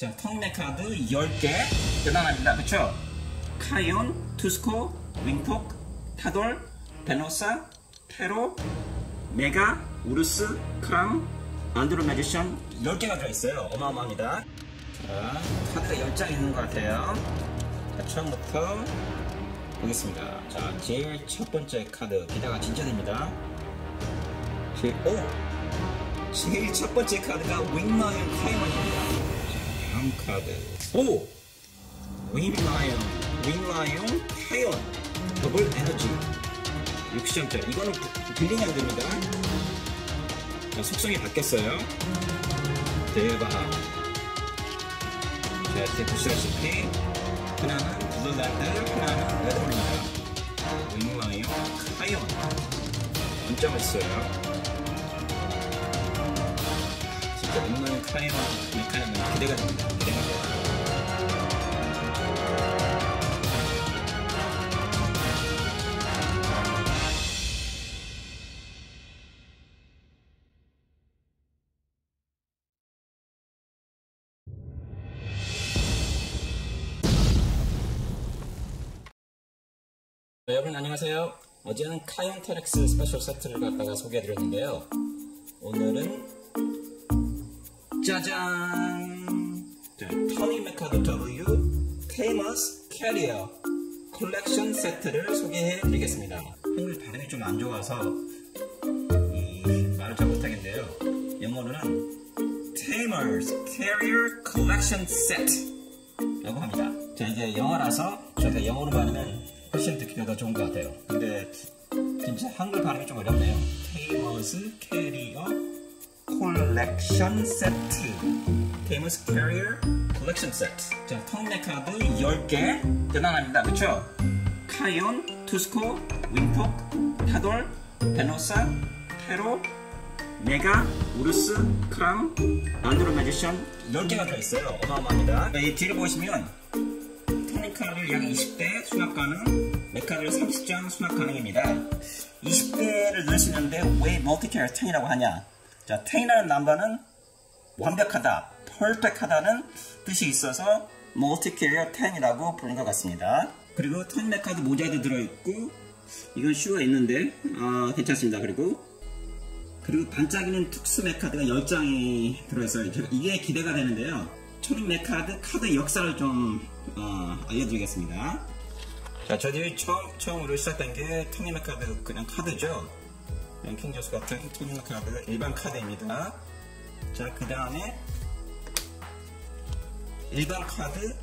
자, 턱내 카드 10개 대단합니다. 그쵸? 카이온, 투스코, 윙톡, 타돌, 베노사, 테로, 메가, 우르스, 크람, 안드로 매지션 10개가 들어있어요. 어마어마합니다. 자, 카드가 10장 있는 것 같아요. 자, 처음부터 보겠습니다. 자, 제일 첫 번째 카드 기대가 진짜 됩니다. 제일 첫 번째 카드가 윙라이언 카이먼입니다. 다음 카드. 윙라이언 카이온 더블 에너지 60점짜리. 이거는 빌링이 안 됩니다. 자, 속성이 바뀌었어요. 대박. 자, 이렇게 보시다시피 하나는 블루랜드, 하나는 레드홀입니다. 윙라이언 카이온 진짜 멋있어요. 진짜 윙라이언 카이온 메카닉은 기대가 됩니다. 기대가 돼요. 네, 여러분 안녕하세요. 어제는 카이온 테렉스 스페셜 세트를 갖다가 소개해드렸는데요. 오늘은 짜잔! 토니 메카드 W 테이머스 캐리어 컬렉션 세트를 소개해드리겠습니다. 한글 발음이 좀 안 좋아서 말을 잘 못하겠는데요. 영어로는 테이머스 캐리어 컬렉션 세트라고 합니다. 자, 이게 영어라서 저희가 영어로 발음은 훨씬 듣기가 더 좋은 것 같아요. 근데 진짜 한글 발음이 좀 어렵네요. 테이머스 캐리어 콜렉션 세트. 테이머스 캐리어 콜렉션 세트. 자, 턱내 카드 10개 대단합니다. 그쵸? 카이온, 투스코, 윙톡, 타돌, 베노사, 테로, 메가, 우르스, 크람, 안드로 매지션 10개가 들어있어요. 어마어마합니다. 이 뒤를 보시면 카드를 약 20대 수납 가능, 메카드를 30장 수납 가능입니다. 20대를 넣을 수 있는데 왜 멀티캐리어 10이라고 하냐? 자, 10이라는 넘버는 완벽하다, 퍼펙트하다는 뜻이 있어서 멀티캐리어 10이라고 부르는 것 같습니다. 그리고 10 메카드 모자도 들어있고, 이건 슈가 있는데 괜찮습니다. 그리고 반짝이는 특수 메카드가 10장이 들어있어요. 이게 기대가 되는데요. 토니 메카드 카드 역사를 좀 알려드리겠습니다. 자, 저희들이 처음으로 시작된 게 토니 메카드 그냥 카드죠. 그냥 킹조스 같은 토니 메카드 일반 카드입니다. 자, 그 다음에 일반 카드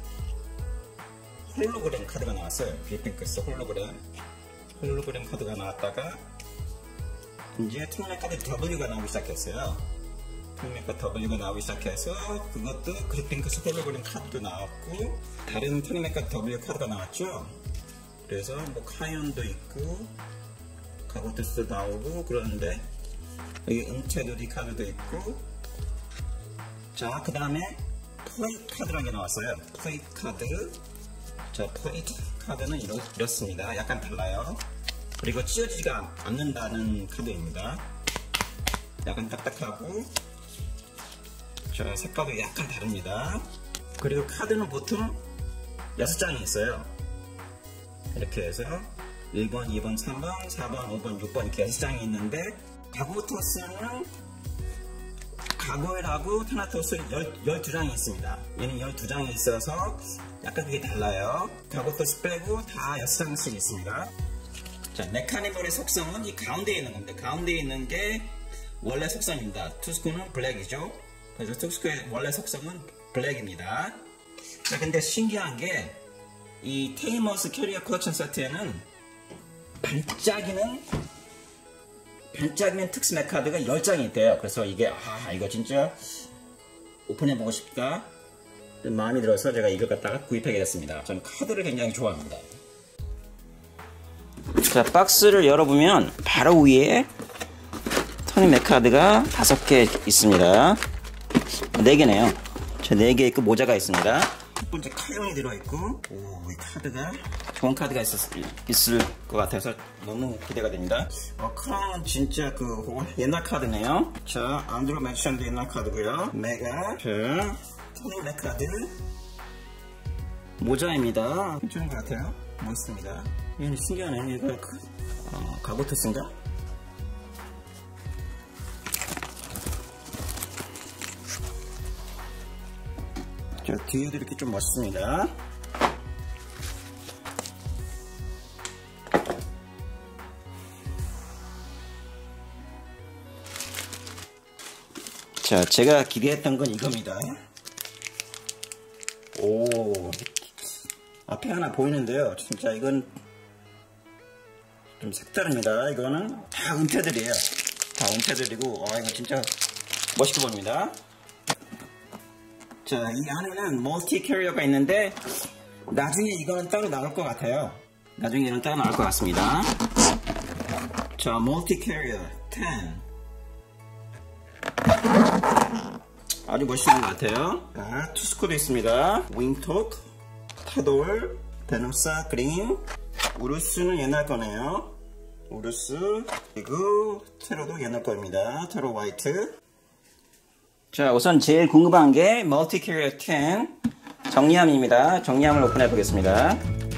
홀로그램 카드가 나왔어요. 빌핑크스 홀로그램 카드가 나왔다가 이제 토니 메카드 W가 나오기 시작했어요. 토니메카 W가 나오기 시작해서 그것도 그리핑크스 홀로그램 카드도 나왔고 다른 토니메카 W 카드가 나왔죠. 그래서 뭐 카이온도 있고 가고트스도 나오고 그러는데 여기 은채도디 카드도 있고. 자, 그 다음에 플레이트 카드라는 게 나왔어요. 플레이트 카드. 자, 플레이트 카드는 이렇습니다. 약간 달라요. 그리고 찢어지지가 않는다는 카드입니다. 약간 딱딱하고, 자, 색깔도 약간 다릅니다. 그리고 카드는 보통 6장이 있어요. 이렇게 해서 1번, 2번, 3번, 4번, 5번, 6번 이렇게 6장이 있는데, 가고토스는 가고엘하고 타나토스 12장이 있습니다. 얘는 12장이 있어서 약간 그게 달라요. 가고토스 빼고 다 6장씩 있습니다. 자, 메카니멀의 속성은 이 가운데에 있는 건데, 가운데에 있는 게 원래 속성입니다. 투스코는 블랙이죠. 그래서 투스코의 원래 속성은 블랙입니다. 자, 근데 신기한 게 이 테이머스 캐리어 컬렉션 세트에는 반짝이는 특수 메카드가 10장이 있대요. 그래서 이게 이거 진짜 오픈해보고 싶다 마음이 들어서 제가 이걸 갖다가 구입하게 됐습니다. 저는 카드를 굉장히 좋아합니다. 자, 박스를 열어보면 바로 위에 토니 메카드가 5개 있습니다. 4개네요. 저 4개 있고 모자가 있습니다. 첫 번째 카이온이 들어있고, 이 카드가 좋은 카드가 있을 것 같아서 너무 기대가 됩니다. 크라운은 진짜 옛날 카드네요. 자, 안드로 매지션도 옛날 카드고요. 메가, 자, 테일러 카드 모자입니다. 괜찮은 것 같아요. 멋있습니다. 이건 신기하네. 이거 가고토스인가? 자, 뒤에도 이렇게 좀 멋있습니다. 자, 제가 기대했던 건 이겁니다. 오, 앞에 하나 보이는데요. 진짜 이건 좀 색다릅니다. 이거는 다 은퇴들이에요. 다 은퇴들이고, 이거 진짜 멋있게 보입니다. 자, 이 안에는 멀티 캐리어가 있는데 나중에 이거는 따로 나올 것 같아요. 나중에 이건 따로 나올 것 같습니다. 자, 멀티 캐리어 10. 아주 멋있는 것 같아요. 자, 투스코도 있습니다. 윙톡, 타돌, 베노사 그린, 우루스는 옛날 거네요. 우루스, 그리고 테로도 옛날 거입니다. 테로 화이트. 자, 우선 제일 궁금한 게 멀티 캐리어 10 정리함입니다. 정리함을 오픈해 보겠습니다.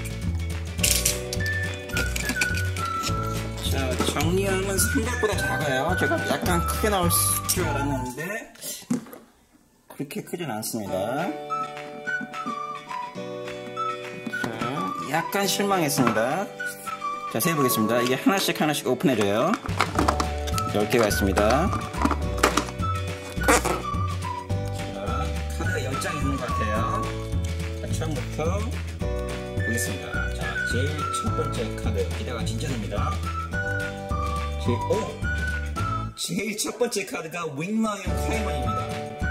자, 정리함은 생각보다 작아요. 제가 약간 크게 나올 줄 알았는데 그렇게 크진 않습니다. 자, 약간 실망했습니다. 자, 세보겠습니다. 이게 하나씩 오픈해줘요. 10개가 있습니다. 장 있는 것 같아요. 처음부터 보겠습니다. 자, 제일 첫 번째 카드 기대가 진짜 됩니다. 제일 첫 번째 카드가 윙라이온 카이언입니다.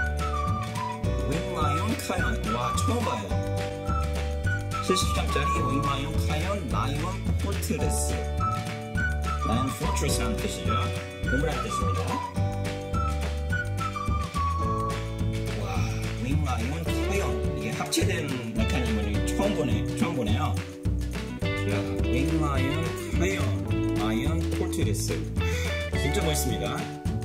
윙라이온 카이언. 와, 처음 봐요. 70점짜리 윙라이온 카이언 라이온 포트레스. 라이온 포트레스라는 뜻이죠. 보물한 뜻입니다. 윙라이온 카이언. 이게 합체된 메카니즘을 처음 보네요. 자, 윙라이온 카이언 라이온 포트레스. 진짜 멋있습니다.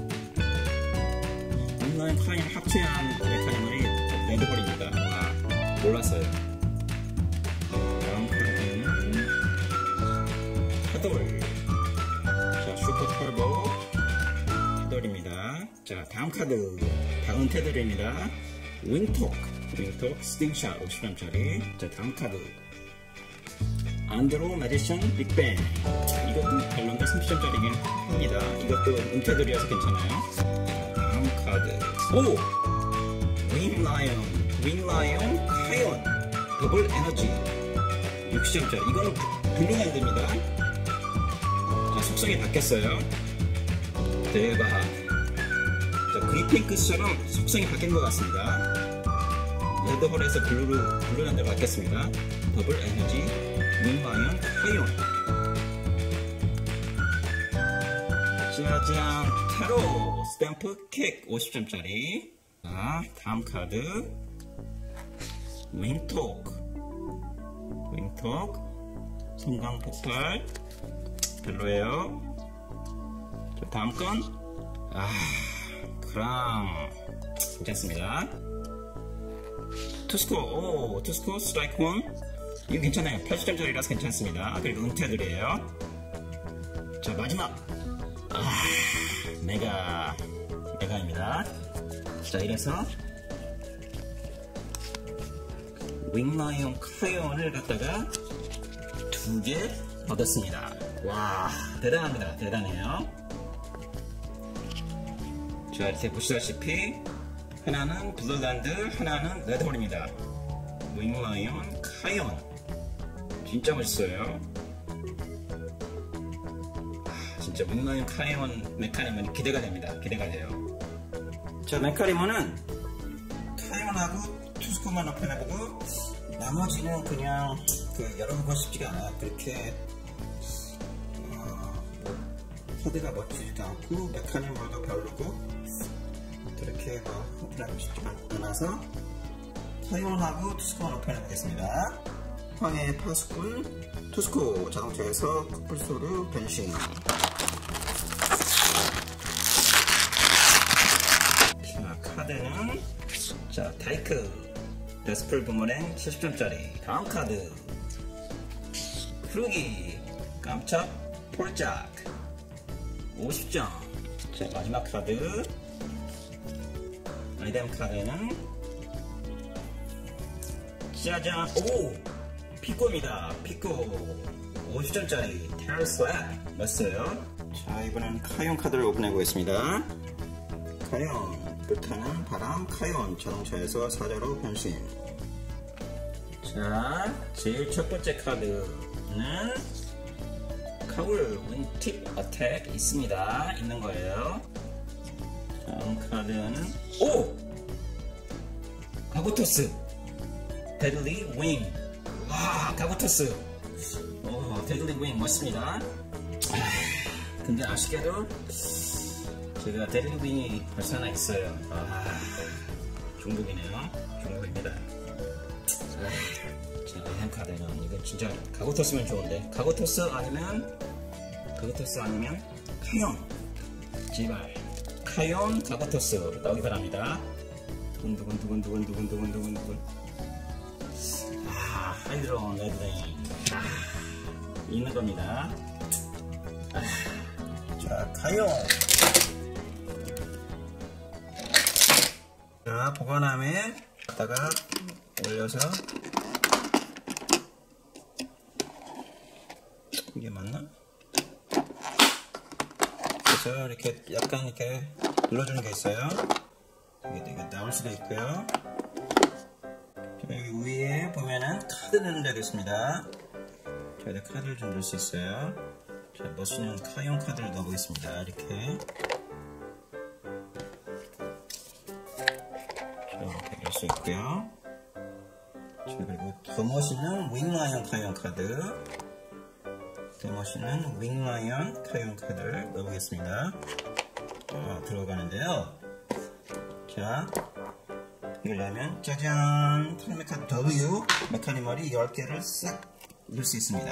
윙라이온 카이언 합체한 메카니즘이 레드홀입니다. 와, 몰랐어요. 다음 카드는 타돌. 자, 슈퍼 터보 타돌입니다. 자, 다음 카드 다음 테들입니다. 윙톡 스팅샷 50점짜리. 자, 다음 카드 안드로 매지션 빅뱅. 이것도 별론데 30점짜리긴 합니다. 이것도 은퇴들이어서 괜찮아요. 자, 다음 카드 윙라이온 카이언 더블 에너지 60점짜리. 이거는 블루핸드입니다. 자, 속성이 바뀌었어요. 대박. 그리핑크처럼 속성이 바뀐 것 같습니다. 레드홀에서 블루랜드로 바뀌었습니다. 더블 에너지 윙라이온 카이언. 짜잔, 테로 스탬프 킥 50점짜리. 자, 다음 카드 윙톡 성강 폭발 별로예요. 자, 다음 건 그럼 괜찮습니다. 투스코 스트라이크 1. 이거 괜찮아요. 80점짜리라서 괜찮습니다. 그리고 은퇴들이에요. 자, 마지막 메가입니다. 자, 이래서 윙라이온 카이언을 갖다가 2개 얻었습니다. 와, 대단합니다. 대단해요. 자, 이렇게 보시다시피 하나는 블루랜드, 하나는 레드홀입니다. 윙라이온 카이언. 진짜 멋있어요. 진짜 윙라이온 카이언 메카니즘은 기대가 됩니다. 기대가 돼요. 자, 메카니즘은 카이언하고 투스코만 오픈해보고 나머지는 그냥 열어보고 싶지가 않아요. 그렇게 코드가 멋지지도 않고 메카니즘도 별로고 그렇게 오픈하고 싶지가 않아서 카이언하고 투스코만 오픈해보겠습니다. 황해 파수꾼 투스코 자동차에서 커플소르 변신. 자, 카드는 자, 타이크 데스플 부문행 70점짜리. 다음 카드 크루기 깜짝 폴짝 50점. 자, 마지막 카드 아이템 카드는 짜잔, 오! 피코입니다. 피코 50점짜리 테러 슬랩 맞어요. 자, 이번엔 카이온 카드를 오픈해 보겠습니다. 카이온, 불타는 바람 카이온 자동차에서 사자로 변신. 자, 제일 첫 번째 카드는 카울 윈팁 어택 있는 거예요. 다음 카드는 오! 가구토스 데들리 윙. 와, 가구토스. 오, 데들리 윙 멋있습니다. 근데 아쉽게도 제가 데들리 윙이 벌써 하나 있어요. 중국이네요. 중국입니다. 자, 이 카드는 이거 진짜 가구토스면 좋은데 가구토스 아니면 카이온. 제발 카이온 가구토스 나오기 바랍니다. 두근두근. 하이드론 레드레인 있는 겁니다. 자, 카이온. 자, 보관함에 갖다가 올려서 이게 맞나? 그래서 이렇게 약간 이렇게 눌러주는 게 있어요. 이게 나올 수도 있고요. 여기 위에 보면은 카드 넣는 데가 있습니다. 저희가 카드를 좀 넣을 수 있어요. 자, 멋있는 카이온 카드를 넣어보겠습니다. 이렇게. 자, 이렇게 넣을 수 있고요. 자, 그리고 더 멋있는 윙라이언 카이온 카드. 더 멋있는 윙라이언 카이온 카드를 넣어보겠습니다. 자, 들어가는데요. 자, 이걸 넣으면 짜잔! 타노메카 W 메카니멀이 10개를 싹 넣을 수 있습니다.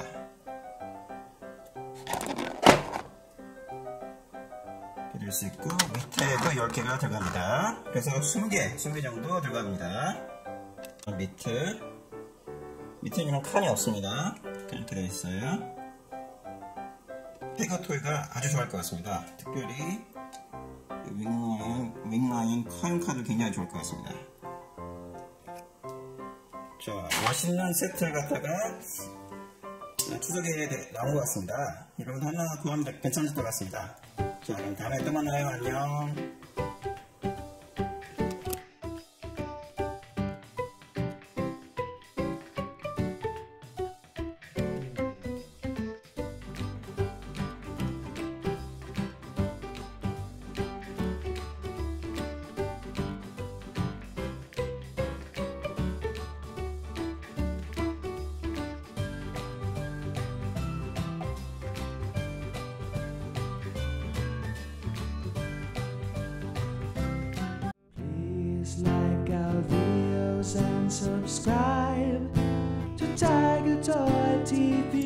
이렇게 넣을 수 있고 밑에도 10개가 들어갑니다. 그래서 20개 정도 들어갑니다. 밑에는 이런 칸이 없습니다. 이렇게 되어 있어요. 페가토이가 아주 좋아할 것 같습니다. 특별히 윙라이언 카이온 카드 굉장히 좋을 것 같습니다. 자, 맛있는 세트를 갖다가 추석에 나온 것 같습니다. 여러분 하나 구하면 괜찮을 것 같습니다. 자, 그럼 다음에 또 만나요. 안녕. Like our videos and subscribe to Tiger Toy TV.